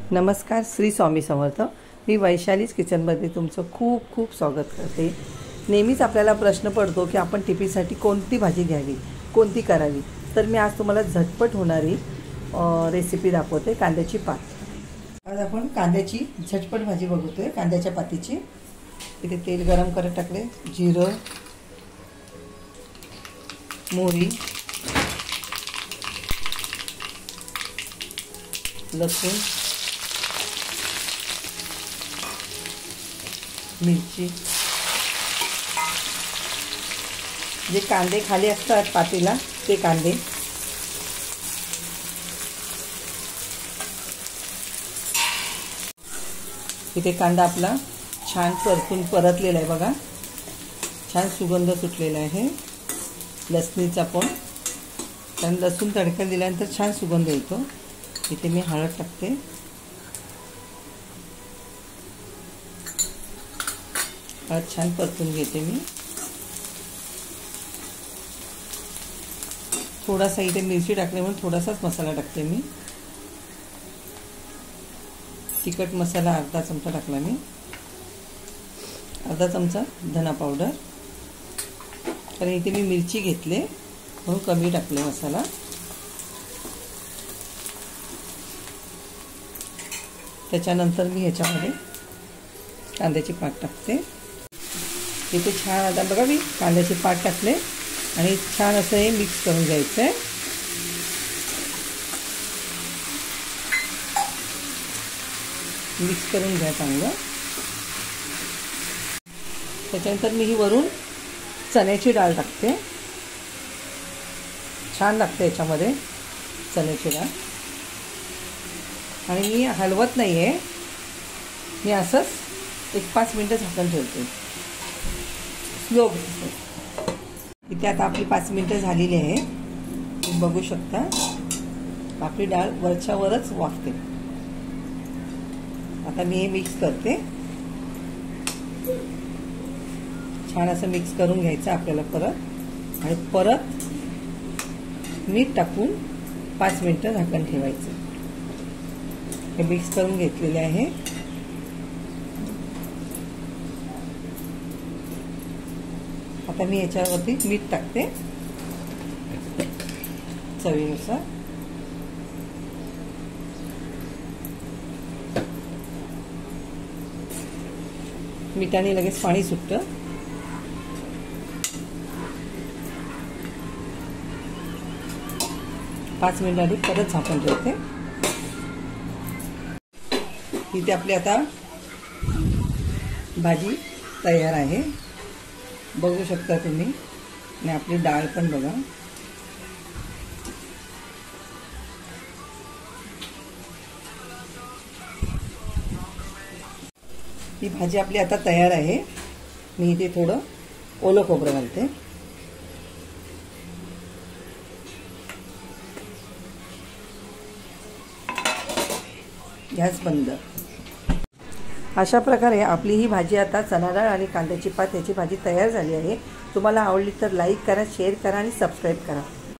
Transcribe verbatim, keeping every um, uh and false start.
नमस्कार, श्री स्वामी समर्थ। मी वैशालीज किचनमध्ये तुमचं खूप खूप स्वागत करते। नेहमीच आपल्याला प्रश्न पडतो की आपण टिफिनसाठी कोणती भाजी घ्यावी, कोणती करावी। तर मी आज तुम्हाला झटपट होणारी रेसिपी दाखवते, कांद्याची पात। आज आपण कांद्याची झटपट भाजी बघतोय, कांद्याच्या पातीची। इथे तेल गरम करत टाकले, जिरं, मोहरी, लसूण, मिरची। जे कांदे खाली असतात पातीला ते कांदे, इथे कांदा आपला छान परतून परतलेला आहे बघा, छान सुगंध सुटलेला आहे लसणीचा पण, कारण लसूण तडका दिल्यानंतर छान सुगंध येतो। इथे मी हळद टाकते, हळद छान परतून घेते मी। थोडासा इथे मिरची टाकल्यामुळे थोडासाच मसाला टाकते मी। तिखट मसाला अर्धा चमचा टाकला मी, अर्धा चमचा धना पावडर, कारण इथे मी मिरची घेतले म्हणून कमी टाकले मसाला। त्याच्यानंतर मी ह्याच्यामध्ये कांद्याची पात टाकते। इथे छान आता बघा मी कांद्याचे पात टाकले आणि छान असं हे मिक्स करून घ्यायचं आहे। मिक्स करून घ्या चांगलं। त्याच्यानंतर मी ही वरून चण्याची डाळ टाकते, छान लागते याच्यामध्ये चण्याची डाळ। आणि मी हलवत नाही आहे, मी असंच एक पाच मिनटं झाकण ठेवते स्लो गॅसवर। इथे आता आपली पाच मिनटं झालेली आहे, तुम्ही बघू शकता आपली डाळ वरच्या वरच वाफते। आता मी हे मिक्स करते, छान असं मिक्स करून घ्यायचं आपल्याला परत, आणि परत मीठ टाकून पाच मिनटं झाकण ठेवायचं। हे मिक्स करून घेतलेले आहे। आता मी याच्यावरती मीठ टाकते चवीनुसार। मिठाने लगेच पाणी सुटतं। पाच मिनिटांनी परत झाकण ठेवते। इथे आपली आता भाजी तयार आहे, बघू शकता तुम्ही। आणि आपली डाळ पण बघा, ही भाजी आपली आता तयार आहे। मी इथे थोडं ओलं खोबरं घालते, गॅस बंद। अशा प्रकारे आपली ही भाजी आता चणा डाळ आणि कांद्याची पात याची भाजी तयार झाली आहे। तुम्हाला आवडली तर लाईक करा, शेअर करा आणि सबस्क्राईब करा।